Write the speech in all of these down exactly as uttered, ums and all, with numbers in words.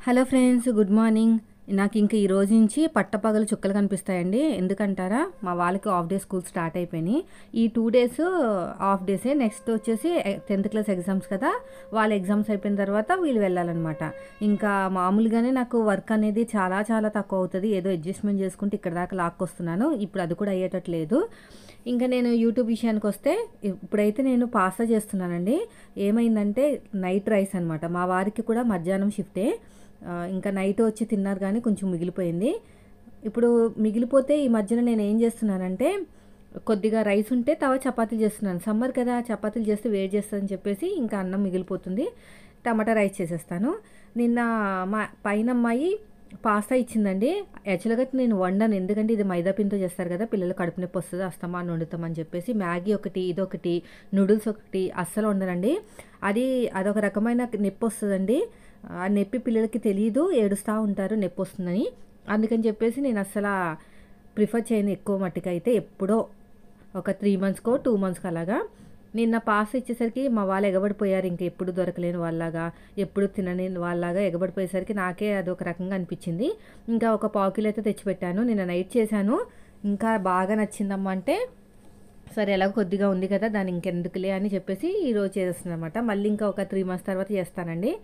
Hello friends, good morning. నాకు ఇంక ఈ రోజు నుంచి పట్టపగలు చుక్కలు కనిపిస్తాయండి. ఎందుకంటారా, మా వాళ్ళకి హాఫ్ డే స్కూల్ స్టార్ట్ అయిపోయినాయి. ఈ టూ డేస్ హాఫ్ డేసే. నెక్స్ట్ వచ్చేసి టెన్త్ క్లాస్ ఎగ్జామ్స్ కదా, వాళ్ళ ఎగ్జామ్స్ అయిపోయిన తర్వాత వీళ్ళు వెళ్ళాలన్నమాట. ఇంకా మామూలుగానే నాకు వర్క్ అనేది చాలా చాలా తక్కువ అవుతుంది. ఏదో అడ్జస్ట్మెంట్ చేసుకుంటే ఇక్కడ దాకా లాక్కొస్తున్నాను. ఇప్పుడు అది కూడా అయ్యేటట్లేదు. ఇంకా నేను యూట్యూబ్ విషయానికి వస్తే, ఇప్పుడైతే నేను పాస్తా చేస్తున్నానండి. ఏమైందంటే నైట్ రైస్ అనమాట. మా వారికి కూడా మధ్యాహ్నం షిఫ్టే. ఇంకా నైట్ వచ్చి తిన్నారు కానీ కొంచెం మిగిలిపోయింది. ఇప్పుడు మిగిలిపోతే ఈ మధ్యన నేను ఏం చేస్తున్నానంటే, కొద్దిగా రైస్ ఉంటే తవ చపాతీలు చేస్తున్నాను. సమ్మర్ కదా, చపాతీలు చేస్తే వేడి చేస్తుందని చెప్పేసి ఇంకా అన్నం మిగిలిపోతుంది, టమాటా రైస్ చేసేస్తాను. నిన్న మా పైన అమ్మాయి పాస్తా ఇచ్చిందండి. యాక్చువల్గా నేను వండను, ఎందుకంటే ఇది మైదా పిండితో చేస్తారు కదా, పిల్లలు కడుపు నొప్పి వస్తుంది, అస్తమాను వండుతామని చెప్పేసి. మ్యాగీ ఒకటి, ఇదొకటి, నూడిల్స్ ఒకటి అస్సలు వండనండి. అది అదొక రకమైన నొప్పి వస్తుందండి. ఆ నొప్పి పిల్లలకి తెలియదు, ఏడుస్తూ ఉంటారు నొప్పి వస్తుందని. అందుకని చెప్పేసి నేను అస్సలు ప్రిఫర్ చేయను ఎక్కువ మట్టికి. అయితే ఎప్పుడో ఒక త్రీ మంత్స్కో టూ మంత్స్కి అలాగా. నిన్న పాస్ ఇచ్చేసరికి మా వాళ్ళు ఎగబడిపోయారు. ఇంకా ఎప్పుడు దొరకలేని వాళ్ళలాగా, ఎప్పుడు తినని వాళ్ళలాగా ఎగబడిపోయేసరికి నాకే అదొక రకంగా అనిపించింది. ఇంకా ఒక పావు కిలో అయితే తెచ్చిపెట్టాను. నిన్న నైట్ చేశాను. ఇంకా బాగా నచ్చిందమ్మా అంటే, సరే ఎలాగో కొద్దిగా ఉంది కదా, దాన్ని ఇంకెందుకులే అని చెప్పేసి ఈరోజు చేస్తుంది అనమాట. మళ్ళీ ఇంకా ఒక త్రీ మంత్స్ తర్వాత చేస్తానండి.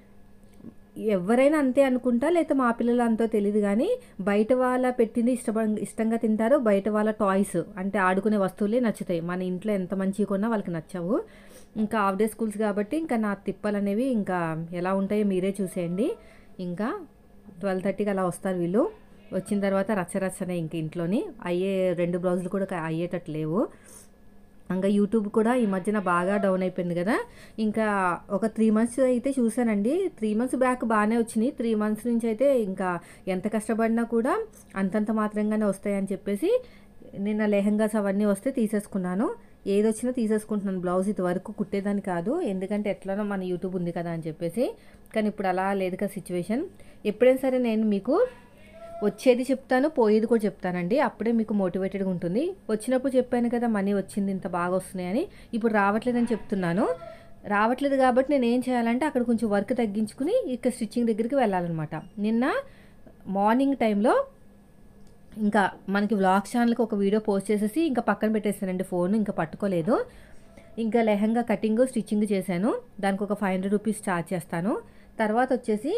ఎవరైనా అంతే అనుకుంటా, లేకపోతే మా పిల్లలు అంతో తెలియదు కానీ, బయట వాళ్ళ పెట్టింది ఇష్టప ఇష్టంగా తింటారు. బయట వాళ్ళ టాయ్స్ అంటే ఆడుకునే వస్తువులే నచ్చుతాయి. మన ఇంట్లో ఎంత మంచిగా కొన్నా వాళ్ళకి నచ్చవు. ఇంకా హాఫ్ డే స్కూల్స్ కాబట్టి ఇంకా నా తిప్పలు అనేవి ఇంకా ఎలా ఉంటాయో మీరే చూసేయండి. ఇంకా ట్వెల్వ్ థర్టీకి అలా వస్తారు వీళ్ళు. వచ్చిన తర్వాత రచ్చరచ్చనే ఇంక ఇంట్లోని. అయ్యే రెండు బ్లౌజులు కూడా అయ్యేటట్టు లేవు. ఇంకా యూట్యూబ్ కూడా ఈ మధ్యన బాగా డౌన్ అయిపోయింది కదా. ఇంకా ఒక త్రీ మంత్స్ అయితే చూశానండి. త్రీ మంత్స్ బ్యాక్ బాగానే వచ్చినాయి. త్రీ మంత్స్ నుంచి అయితే ఇంకా ఎంత కష్టపడినా కూడా అంతంత మాత్రంగానే వస్తాయని చెప్పేసి నిన్న లెహంగాస్ అవన్నీ వస్తే తీసేసుకున్నాను. ఏది వచ్చినా తీసేసుకుంటున్నాను. బ్లౌజ్ ఇది వరకు కుట్టేదాన్ని కాదు, ఎందుకంటే ఎట్లనో మన యూట్యూబ్ ఉంది కదా అని చెప్పేసి. కానీ ఇప్పుడు అలా లేదు కదా సిచ్యువేషన్. ఎప్పుడైనా సరే నేను మీకు వచ్చేది చెప్తాను, పోయేది కూడా చెప్తానండి. అప్పుడే మీకు మోటివేటెడ్గా ఉంటుంది. వచ్చినప్పుడు చెప్పాను కదా మనీ వచ్చింది, ఇంత బాగా వస్తున్నాయని. ఇప్పుడు రావట్లేదని చెప్తున్నాను. రావట్లేదు కాబట్టి నేను ఏం చేయాలంటే, అక్కడ కొంచెం వర్క్ తగ్గించుకుని ఇక స్టిచ్చింగ్ దగ్గరికి వెళ్ళాలన్నమాట. నిన్న మార్నింగ్ టైంలో ఇంకా మనకి వ్లాగ్ ఛానల్కి ఒక వీడియో పోస్ట్ చేసేసి ఇంకా పక్కన పెట్టేస్తానండి ఫోన్, ఇంకా పట్టుకోలేదు. ఇంకా లెహంగా కటింగ్ స్టిచ్చింగ్ చేశాను. దానికి ఒక ఫైవ్ హండ్రెడ్ రూపీస్ ఛార్జ్ చేస్తాను. తర్వాత వచ్చేసి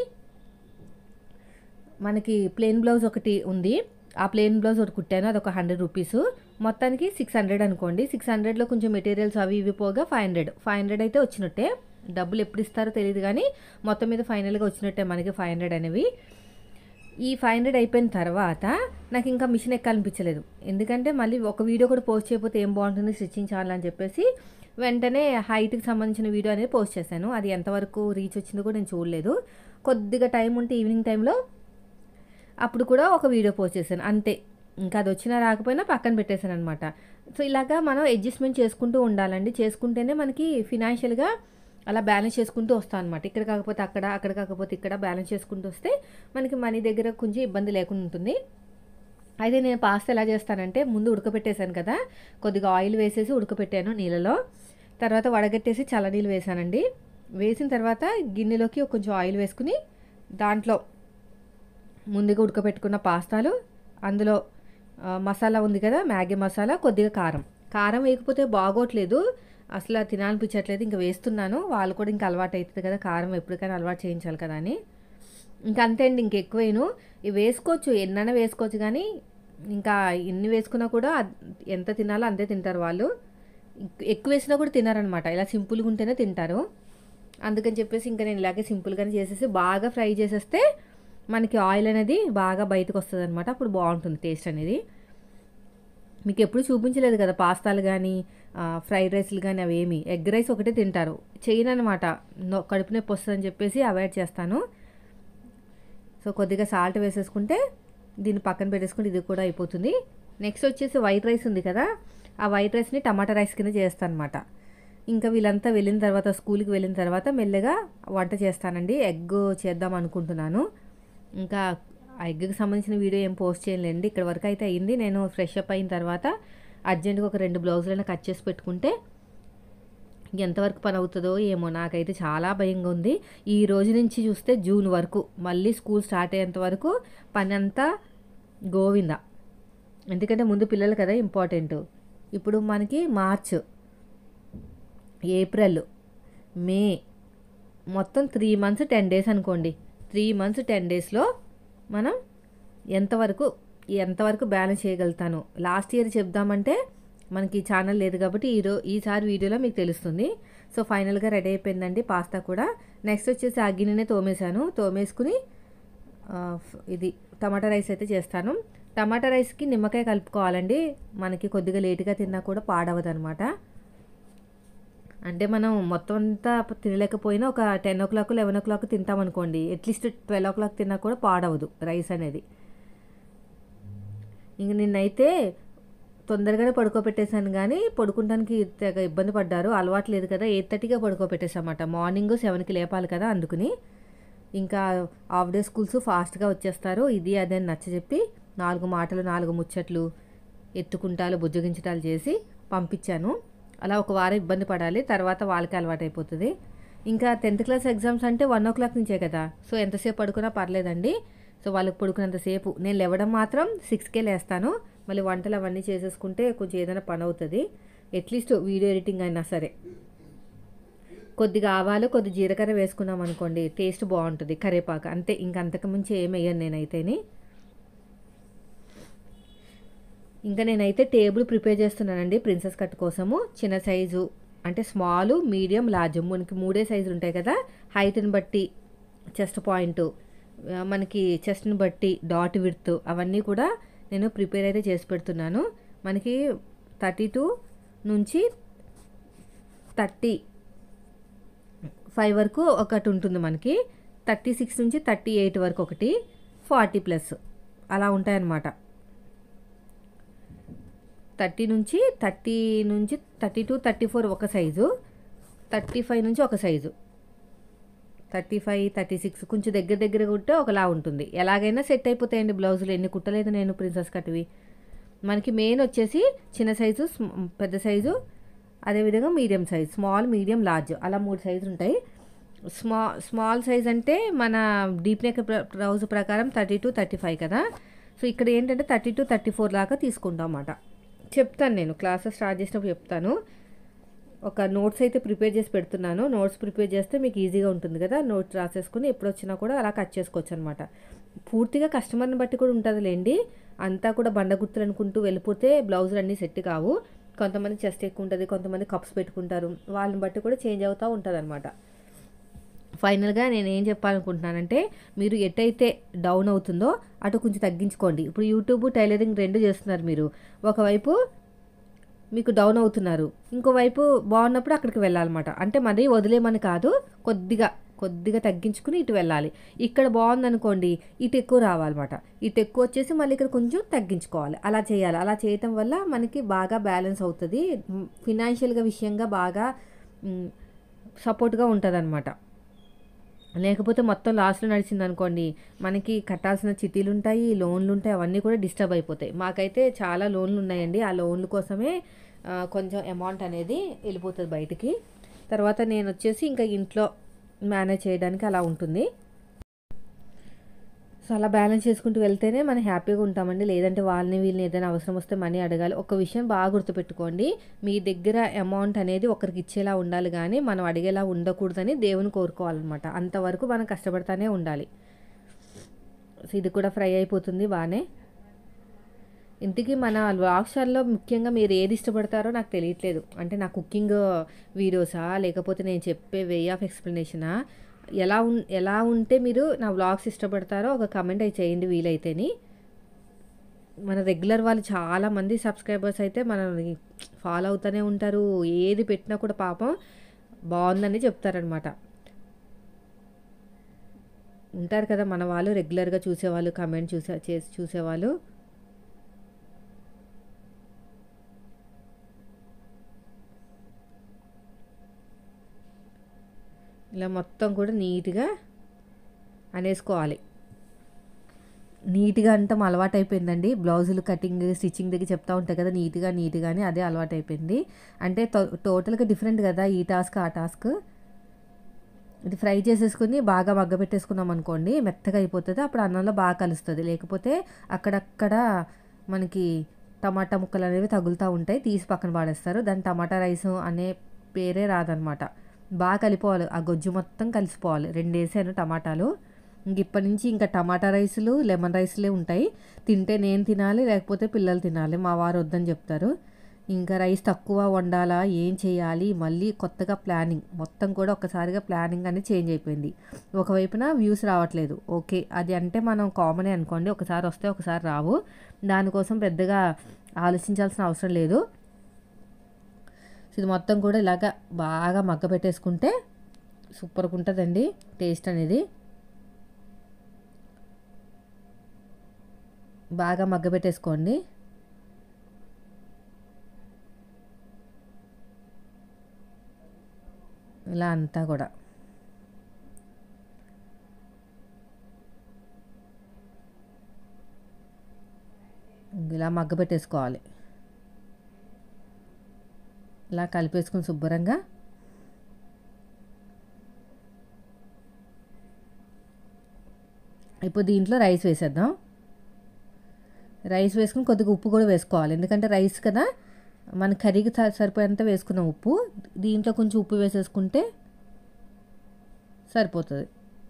మనకి ప్లెయిన్ బ్లౌజ్ ఒకటి ఉంది, ఆ ప్లెయిన్ బ్లౌజ్ ఒకటి కుట్టాను, అది ఒక హండ్రెడ్ రూపీస్. మొత్తానికి సిక్స్ హండ్రెడ్ అనుకోండి. సిక్స్ హండ్రెడ్లో కొంచెం మెటీరియల్స్ అవి ఇవి పోగా ఫైవ్ హండ్రెడ్ ఫైవ్ హండ్రెడ్ అయితే వచ్చినట్టే. డబ్బులు ఎప్పుడు ఇస్తారో తెలియదు కానీ మొత్తం మీద ఫైనల్గా వచ్చినట్టే మనకి ఫైవ్ హండ్రెడ్ అనేవి. ఈ ఫైవ్ హండ్రెడ్ అయిపోయిన తర్వాత నాకు ఇంకా మిషన్ ఎక్కాలనిపించలేదు. ఎందుకంటే మళ్ళీ ఒక వీడియో కూడా పోస్ట్ చేయకపోతే ఏం బాగుంటుంది స్టిచ్చింగ్ ఛానల్ అని చెప్పేసి వెంటనే హైట్కి సంబంధించిన వీడియో అనేది పోస్ట్ చేశాను. అది ఎంతవరకు రీచ్ వచ్చిందో కూడా నేను చూడలేదు. కొద్దిగా టైం ఉంటే ఈవినింగ్ టైంలో అప్పుడు కూడా ఒక వీడియో పోస్ట్ చేశాను, అంతే. ఇంకా అది వచ్చినా రాకపోయినా పక్కన పెట్టేశాను అనమాట. సో ఇలాగా మనం అడ్జస్ట్మెంట్ చేసుకుంటూ ఉండాలండి. చేసుకుంటేనే మనకి ఫినాన్షియల్గా అలా బ్యాలెన్స్ చేసుకుంటూ వస్తాం అనమాట. ఇక్కడ కాకపోతే అక్కడ, అక్కడ కాకపోతే ఇక్కడ బ్యాలెన్స్ చేసుకుంటూ వస్తే మనకి మనీ దగ్గర కొంచెం ఇబ్బంది లేకుండా ఉంటుంది. అయితే నేను పాస్తా ఎలా చేస్తానంటే, ముందు ఉడకపెట్టేశాను కదా, కొద్దిగా ఆయిల్ వేసేసి ఉడకపెట్టాను నీళ్ళలో. తర్వాత వడగట్టేసి చల్లనీళ్ళు వేసానండి. వేసిన తర్వాత గిన్నెలోకి కొంచెం ఆయిల్ వేసుకుని దాంట్లో ముందుగా ఉడకపెట్టుకున్న పాస్తాలు, అందులో మసాలా ఉంది కదా మ్యాగీ మసాలా, కొద్దిగా కారం. కారం వేయకపోతే బాగోట్లేదు, అసలు తినాలనిపించట్లేదు. ఇంకా వేస్తున్నాను. వాళ్ళు కూడా ఇంకా అలవాటు అవుతుంది కదా, కారం ఎప్పటికైనా అలవాటు చేయించాలి కదా అని. ఇంకా అంతే అండి, ఇంకెక్కువేను. ఇవి వేసుకోవచ్చు, ఎన్నైనా వేసుకోవచ్చు, కానీ ఇంకా ఎన్ని వేసుకున్నా కూడా ఎంత తినాలో అంతే తింటారు వాళ్ళు. ఎక్కువ వేసినా కూడా తినారనమాట. ఇలా సింపుల్గా ఉంటేనే తింటారు. అందుకని చెప్పేసి ఇంకా నేను ఇలాగే సింపుల్గానే చేసేసి బాగా ఫ్రై చేసేస్తే మనకి ఆయిల్ అనేది బాగా బయటకు వస్తుంది అనమాట. అప్పుడు బాగుంటుంది టేస్ట్ అనేది. మీకు ఎప్పుడు చూపించలేదు కదా పాస్తాలు కానీ ఫ్రైడ్ రైస్లు కానీ, అవేమి. ఎగ్ రైస్ ఒకటే తింటారు. చేయను అనమాట, కడుపు నొప్పి వస్తుందని చెప్పేసి అవాయిడ్ చేస్తాను. సో కొద్దిగా సాల్ట్ వేసేసుకుంటే దీన్ని పక్కన పెట్టేసుకుంటే ఇది కూడా అయిపోతుంది. నెక్స్ట్ వచ్చేసి వైట్ రైస్ ఉంది కదా, ఆ వైట్ రైస్ని టమాటా రైస్ కింద చేస్తాను అనమాట. ఇంకా వీళ్ళంతా వెళ్ళిన తర్వాత, స్కూల్కి వెళ్ళిన తర్వాత మెల్లగా వంట చేస్తానండి. ఎగ్ చేద్దాం అనుకుంటున్నాను. ఇంకా ఆ ఎగ్కి సంబంధించిన వీడియో ఏం పోస్ట్ చేయలేండి. ఇక్కడ వరకు అయితే అయింది. నేను ఫ్రెష్ అప్ అయిన తర్వాత అర్జెంటుగా ఒక రెండు బ్లౌజులైనా కట్ చేసి పెట్టుకుంటే ఎంతవరకు పని అవుతుందో ఏమో, నాకైతే చాలా భయంగా ఉంది. ఈ రోజు నుంచి చూస్తే జూన్ వరకు మళ్ళీ స్కూల్ స్టార్ట్ అయ్యేంత వరకు పని అంతా గోవింద. ఎందుకంటే ముందు పిల్లలు కదా ఇంపార్టెంట్. ఇప్పుడు మనకి మార్చ్, ఏప్రిల్, మే, మొత్తం త్రీ మంత్స్ టెన్ డేస్ అనుకోండి. త్రీ మంత్స్ టెన్ డేస్లో మనం ఎంతవరకు ఎంతవరకు బ్యాలెన్స్ చేయగలుగుతాను. లాస్ట్ ఇయర్ చెప్దామంటే మనకి ఛానల్ లేదు కాబట్టి ఈరో ఈసారి వీడియోలో మీకు తెలుస్తుంది. సో ఫైనల్గా రెడీ అయిపోయిందండి పాస్తా కూడా. నెక్స్ట్ వచ్చేసి ఆ గిన్నెనే తోమేశాను. తోమేసుకుని ఇది టమాటా రైస్ అయితే చేస్తాను. టమాటా రైస్కి నిమ్మకాయ కలుపుకోవాలండి. మనకి కొద్దిగా లేటుగా తిన్నా కూడా పాడవదు అనమాట. అంటే మనం మొత్తం అంతా తినలేకపోయినా ఒక ten o'clock eleven o'clock తింటామనుకోండి, అట్లీస్ట్ ట్వెల్వ్ ఓ క్లాక్ తిన్నా కూడా పాడవదు రైస్ అనేది. ఇంక నిన్నైతే తొందరగానే పడుకోబెట్టేశాను, కానీ పడుకుంటానికి తెగ ఇబ్బంది పడ్డారు. అలవాటు లేదు కదా, ఎయిట్ థర్టీగా పడుకోబెట్టేసామాట. మార్నింగ్ సెవెన్కి లేపాలి కదా, అందుకుని ఇంకా హాఫ్ డే స్కూల్స్ ఫాస్ట్గా వచ్చేస్తారు. ఇది అదే అని నచ్చజెప్పి నాలుగు మాటలు నాలుగు ముచ్చట్లు ఎత్తుకుంటాలు బుజ్జగించటాలు చేసి పంపించాను. అలా ఒక వారం ఇబ్బంది పడాలి, తర్వాత వాళ్ళకి అలవాటు అయిపోతుంది. ఇంకా టెన్త్ క్లాస్ ఎగ్జామ్స్ అంటే వన్ ఓ క్లాక్ నుంచే కదా, సో ఎంతసేపు పడుకున్నా పర్లేదండి. సో వాళ్ళకి పడుకున్నంతసేపు నేను లేవడం మాత్రం సిక్స్కే లేస్తాను. మళ్ళీ వంటలు అవన్నీ చేసేసుకుంటే కొంచెం ఏదైనా పని అవుతుంది. అట్లీస్ట్ వీడియో ఎడిటింగ్ అయినా సరే కొద్దిగా ఆవాలు కొద్ది జీలకర్ర వేసుకున్నాం అనుకోండి, టేస్ట్ బాగుంటుంది. కరివేపాకు అంతే, ఇంక అంతకుమించి ఏం వేయను నేనైతేని. ఇంకా నేనైతే టేబుల్ ప్రిపేర్ చేస్తున్నానండి ప్రిన్సెస్ కట్ కోసము. చిన్న సైజు అంటే స్మాల్, మీడియం, లార్జ్ మనకి మూడే సైజులు ఉంటాయి కదా. హైట్ని బట్టి చెస్ట్ పాయింట్, మనకి చెస్ట్ని బట్టి డాట్ విడ్త్ అవన్నీ కూడా నేను ప్రిపేర్ అయితే చేసి పెడుతున్నాను. మనకి థర్టీ టూ నుంచి థర్టీ ఫైవ్ వరకు ఒకటి ఉంటుంది, మనకి థర్టీ సిక్స్ నుంచి థర్టీ ఎయిట్ వరకు ఒకటి, ఫార్టీ ప్లస్ అలా ఉంటాయన్నమాట. థర్టీ నుంచి థర్టీ నుంచి థర్టీ టూ థర్టీ ఫోర్ ఒక సైజు, థర్టీ ఫైవ్ నుంచి ఒక size, thirty five thirty six కొంచెం దగ్గర దగ్గర కుట్టే ఒకలా ఉంటుంది. ఎలాగైనా సెట్ అయిపోతాయండి బ్లౌజులు. ఎన్ని కుట్టలేదు నేను ప్రిన్సెస్ కట్వి. మనకి మెయిన్ వచ్చేసి చిన్న సైజు, పెద్ద సైజు, అదేవిధంగా medium size, small, medium, large అలా మూడు సైజులు ఉంటాయి. స్మా స్మాల్ సైజ్ అంటే మన డీప్ నెక్ బ్లౌజ్ ప్రకారం థర్టీ టు థర్టీ ఫైవ్ కదా. సో ఇక్కడ ఏంటంటే థర్టీ టు థర్టీ ఫోర్ దాకా తీసుకుంటాం అన్నమాట. చెప్తాను నేను క్లాసెస్ స్టార్ట్ చేసినప్పుడు చెప్తాను. ఒక నోట్స్ అయితే ప్రిపేర్ చేసి పెడుతున్నాను. నోట్స్ ప్రిపేర్ చేస్తే మీకు ఈజీగా ఉంటుంది కదా, నోట్స్ రాసేసుకుని ఎప్పుడు వచ్చినా కూడా అలా కట్ చేసుకోవచ్చు అనమాట. పూర్తిగా కస్టమర్ని బట్టి కూడా ఉంటుందిలేండి. అంతా కూడా బండ గుర్తులు అనుకుంటూ వెళ్ళిపోతే బ్లౌజులు అన్నీ సెట్ కావు. కొంతమంది చెస్ట్ ఎక్కువ ఉంటుంది, కొంతమంది కప్స్ పెట్టుకుంటారు, వాళ్ళని బట్టి కూడా చేంజ్ అవుతూ ఉంటుంది అనమాట. ఫైనల్గా నేను ఏం చెప్పాలనుకుంటున్నానంటే, మీరు ఎటైతే డౌన్ అవుతుందో అటు కొంచెం తగ్గించుకోండి. ఇప్పుడు యూట్యూబ్, టైలరింగ్ రెండు చేస్తున్నారు మీరు. ఒకవైపు మీకు డౌన్ అవుతున్నారు, ఇంకోవైపు బాగున్నప్పుడు అక్కడికి వెళ్ళాలన్నమాట. అంటే మరీ వదిలేమని కాదు, కొద్దిగా కొద్దిగా తగ్గించుకుని ఇటు వెళ్ళాలి. ఇక్కడ బాగుందనుకోండి, ఇటు ఎక్కువ రావాలన్నమాట. ఇటు ఎక్కువ వచ్చేసి మళ్ళీ ఇక్కడ కొంచెం తగ్గించుకోవాలి. అలా చేయాలి. అలా చేయటం వల్ల మనకి బాగా బ్యాలెన్స్ అవుతుంది. ఫినాన్షియల్గా విషయంగా బాగా సపోర్ట్గా ఉంటుంది అనమాట. లేకపోతే మొత్తం లాస్ట్లో నడిచింది అనుకోండి, మనకి కట్టాల్సిన చిట్టీలు ఉంటాయి, లోన్లు ఉంటాయి, అవన్నీ కూడా డిస్టర్బ్ అయిపోతాయి. మాకైతే చాలా లోన్లు ఉన్నాయండి. ఆ లోన్ల కోసమే కొంచెం అమౌంట్ అనేది వెళ్ళిపోతుంది బయటికి. తర్వాత నేను వచ్చేసి ఇంకా ఇంట్లో మేనేజ్ చేయడానికి అలా ఉంటుంది. సో అలా బ్యాలెన్స్ చేసుకుంటూ వెళ్తేనే మనం హ్యాపీగా ఉంటామండి. లేదంటే వాళ్ళని వీళ్ళని ఏదైనా అవసరం వస్తే మనీ అడగాలి. ఒక విషయం బాగా గుర్తుపెట్టుకోండి, మీ దగ్గర అమౌంట్ అనేది ఒకరికి ఇచ్చేలా ఉండాలి, కానీ మనం అడిగేలా ఉండకూడదని దేవుని కోరుకోవాలన్నమాట. అంతవరకు మనం కష్టపడతానే ఉండాలి. సో ఇది కూడా ఫ్రై అయిపోతుంది బాగానే. ఇంటికి మన వ్లాగ్స్లో ముఖ్యంగా మీరు ఏది ఇష్టపడతారో నాకు తెలియట్లేదు. అంటే నా కుకింగ్ వీడియోసా, లేకపోతే నేను చెప్పే వే ఆఫ్ ఎక్స్ప్లెనేషనా, ఎలా ఉన్ ఎలా ఉంటే మీరు నా వ్లాగ్స్ ఇష్టపడతారో ఒక కమెంట్ అయితే చేయండి వీలైతేని. మన రెగ్యులర్ వాళ్ళు చాలామంది సబ్స్క్రైబర్స్ అయితే మనల్ని ఫాలో అవుతూనే ఉంటారు. ఏది పెట్టినా కూడా పాపం బాగుందని చెప్తారనమాట. ఉంటారు కదా మన వాళ్ళు, రెగ్యులర్గా చూసేవాళ్ళు, కమెంట్ చూసే చేసి చూసేవాళ్ళు. ఇలా మొత్తం కూడా నీట్గా అనేసుకోవాలి. నీట్గా అంటాం అలవాటు అయిపోయిందండి. బ్లౌజులు కటింగ్ స్టిచ్చింగ్ దగ్గర చెప్తా ఉంటాయి కదా, నీట్గా నీట్గా అని అదే అలవాటు అయిపోయింది. అంటే టోటల్గా డిఫరెంట్ కదా ఈ టాస్క్ ఆ టాస్క్. ఇది ఫ్రై చేసేసుకుని బాగా మగ్గ పెట్టేసుకున్నాం అనుకోండి, మెత్తగా అయిపోతుంది. అప్పుడు అన్నంలో బాగా కలుస్తుంది. లేకపోతే అక్కడక్కడ మనకి టమాటా ముక్కలు అనేవి తగులుతూ ఉంటాయి, తీసి పక్కన పాడేస్తారు. దాని టమాటా రైస్ అనే పేరే రాదనమాట. బాగా కలిపోవాలి, ఆ గొజ్జు మొత్తం కలిసిపోవాలి. రెండు వేసాను టమాటాలు. ఇంక ఇప్పటి నుంచి ఇంకా టమాటా రైసులు లెమన్ రైస్లే ఉంటాయి. తింటే నేను తినాలి, లేకపోతే పిల్లలు తినాలి. మా వారు వద్దని చెప్తారు. ఇంకా రైస్ తక్కువ వండాలా, ఏం చేయాలి, మళ్ళీ కొత్తగా ప్లానింగ్ మొత్తం కూడా ఒక్కసారిగా ప్లానింగ్ అనేది చేంజ్ అయిపోయింది. ఒకవైపున వ్యూస్ రావట్లేదు, ఓకే అది అంటే మనం కామనే అనుకోండి, ఒకసారి వస్తే ఒకసారి రావు. దానికోసం పెద్దగా ఆలోచించాల్సిన అవసరం లేదు. ఇది మొత్తం కూడా ఇలాగ బాగా మగ్గ పెట్టేసుకుంటే సూపర్గా ఉంటుందండి టేస్ట్ అనేది. బాగా మగ్గ పెట్టేసుకోండి. ఇలా అంతా కూడా ఇలా మగ్గ పెట్టేసుకోవాలి. ఇలా కలిపేసుకుని శుభ్రంగా ఇప్పుడు దీంట్లో రైస్ వేసేద్దాం. రైస్ వేసుకుని కొద్దిగా ఉప్పు కూడా వేసుకోవాలి, ఎందుకంటే రైస్ కదా మన కర్రీకి సరిపోయేంత వేసుకున్నాం ఉప్పు. దీంట్లో కొంచెం ఉప్పు వేసేసుకుంటే సరిపోతుంది.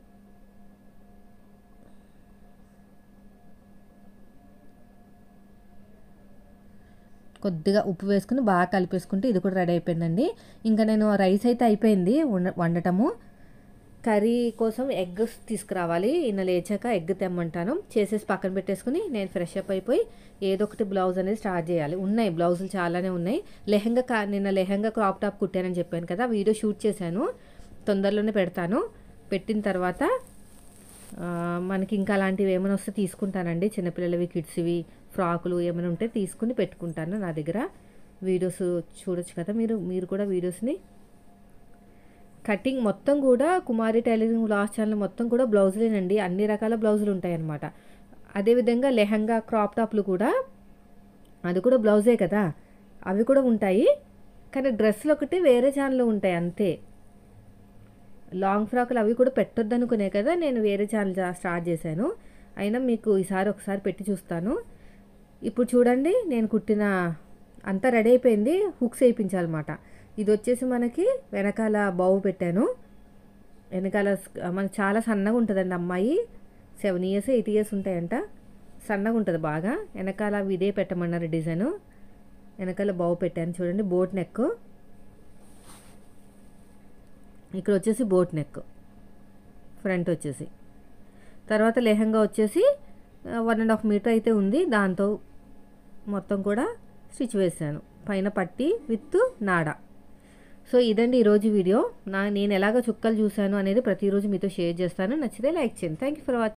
కొద్దిగా ఉప్పు వేసుకుని బాగా కలిపేసుకుంటే ఇది కూడా రెడీ అయిపోయిందండి. ఇంకా నేను రైస్ అయితే అయిపోయింది వండటము. కర్రీ కోసం ఎగ్ తీసుకురావాలి, ఈయన లేచాక ఎగ్ తెమ్మంటాను. చేసేసి పక్కన పెట్టేసుకుని నేను ఫ్రెష్ అప్ అయిపోయి ఏదో ఒకటి బ్లౌజ్ అనేది స్టార్ట్ చేయాలి. ఉన్నాయి బ్లౌజులు చాలానే ఉన్నాయి. లెహంగా కా నిన్న లెహంగా క్రాప్ టాప్ కుట్టానని చెప్పాను కదా, వీడియో షూట్ చేశాను, తొందరలోనే పెడతాను. పెట్టిన తర్వాత మనకి ఇంకా అలాంటివి ఏమైనా వస్తే తీసుకుంటానండి. చిన్నపిల్లలవి కిడ్స్వి ఫ్రాకులు ఏమైనా ఉంటే తీసుకుని పెట్టుకుంటాను నా దగ్గర. వీడియోస్ చూడొచ్చు కదా మీరు మీరు కూడా వీడియోస్ని. కటింగ్ మొత్తం కూడా కుమారి టైలరింగ్ లాస్ట్ ఛానల్ మొత్తం కూడా బ్లౌజులేనండి, అన్ని రకాల బ్లౌజులు ఉంటాయన్నమాట. అదేవిధంగా లెహంగా క్రాప్ టాప్లు కూడా అది కూడా బ్లౌజే కదా, అవి కూడా ఉంటాయి. కానీ డ్రెస్సులు ఒకటి వేరే ఛానల్లో ఉంటాయి అంతే. లాంగ్ ఫ్రాకులు అవి కూడా పెట్టొద్దు అనుకునే కదా నేను వేరే ఛానల్ స్టార్ట్ చేశాను. అయినా మీకు ఈసారి ఒకసారి పెట్టి చూస్తాను. ఇప్పుడు చూడండి నేను కుట్టిన అంతా రెడీ అయిపోయింది. హుక్స్ వేయించాలన్నమాట. ఇది వచ్చేసి మనకి వెనకాల బావు పెట్టాను. వెనకాల మనకి చాలా సన్నగా ఉంటుందండి అమ్మాయి, సెవెన్ ఇయర్స్ ఎయిట్ ఇయర్స్ ఉంటాయంట, సన్నగా ఉంటుంది బాగా. వెనకాల ఇదే పెట్టమన్నారు డిజైను. వెనకాల బావు పెట్టాను చూడండి, బోట్ నెక్. ఇక్కడ వచ్చేసి బోట్ నెక్ ఫ్రంట్ వచ్చేసి. తర్వాత లెహంగా వచ్చేసి వన్ అండ్ హాఫ్ మీటర్ అయితే ఉంది, దాంతో మొత్తం కూడా స్టిచ్ వేసాను, పైన పట్టి విత్ నాడా. సో ఇదండి ఈరోజు వీడియో. నా నేను ఎలాగ చుక్కలు చూశాను అనేది ప్రతిరోజు మీతో షేర్ చేస్తాను. నచ్చితే లైక్ చేయండి. Thank you for watching.